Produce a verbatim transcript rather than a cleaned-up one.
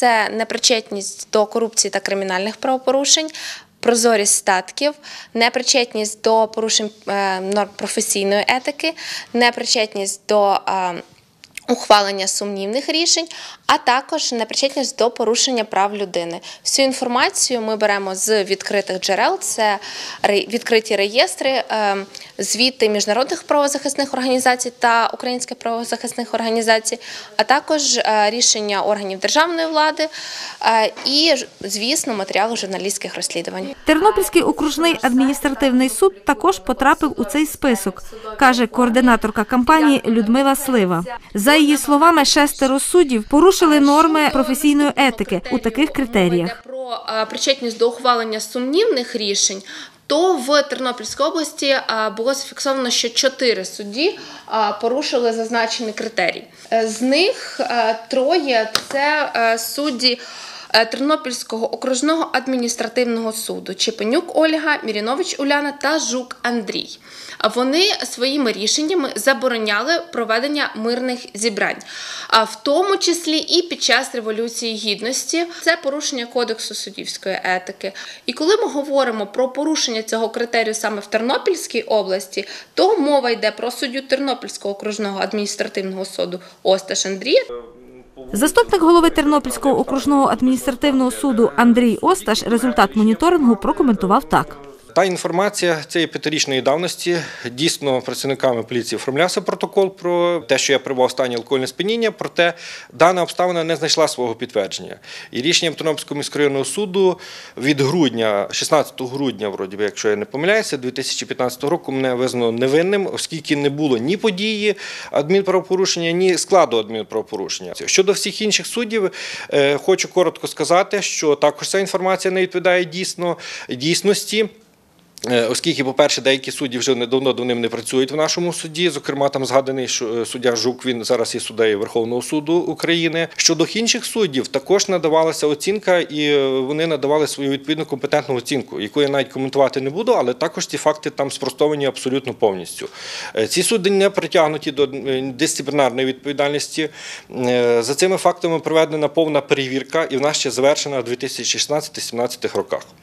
це непричетність до корупції та кримінальних правопорушень, прозорість статків, непричетність до порушень норм професійної етики, непричетність до ухвалення сумнівних рішень, а також непричетність до порушення прав людини. Всю інформацію ми беремо з відкритих джерел, це відкриті реєстри, звіти міжнародних правозахисних організацій та українських правозахисних організацій, а також рішення органів державної влади і, звісно, матеріали журналістських розслідувань. Тернопільський окружний адміністративний суд також потрапив у цей список, каже координаторка кампанії Людмила Слива. За її словами, шестеро суддів порушили норми професійної етики у таких критеріях. Про причетність до ухвалення сумнівних рішень, то в Тернопільській області було зафіксовано, що чотири судді порушили зазначений критерій. З них троє – це судді Тернопільського окружного адміністративного суду: Чепенюк Ольга, Мірінович Уляна та Жук Андрій. Вони своїми рішеннями забороняли проведення мирних зібрань, в тому числі і під час Революції Гідності. Це порушення Кодексу суддівської етики. І коли ми говоримо про порушення цього критерію саме в Тернопільській області, то мова йде про суддю Тернопільського окружного адміністративного суду Осташ Андрія. Заступник голови Тернопільського окружного адміністративного суду Андрій Осташ результат моніторингу прокоментував так. Та інформація цієї п'ятирічної давності. Дійсно, працівниками поліції оформлявся протокол про те, що я перебував в стані алкогольного сп'яніння, проте дана обставина не знайшла свого підтвердження. І рішенням Тернопільського міськрайонного суду від грудня, шістнадцятого грудня, вроді би, якщо я не помиляюся, дві тисячі п'ятнадцятого року мене визнано невинним, оскільки не було ні події адмінправопорушення, ні складу адмінправопорушення. Щодо всіх інших суддів, хочу коротко сказати, що також ця інформація не відповідає дійсно дійсності. Оскільки, по-перше, деякі судді вже давно давним не працюють в нашому суді, зокрема, там згаданий суддя Жук, він зараз є суддею Верховного суду України. Щодо інших суддів, також надавалася оцінка, і вони надавали свою відповідну компетентну оцінку, яку я навіть коментувати не буду, але також ці факти там спростовані абсолютно повністю. Ці судді не притягнуті до дисциплінарної відповідальності. За цими фактами проведена повна перевірка, і в нас ще завершена в дві тисячі шістнадцятому-дві тисячі сімнадцятому роках.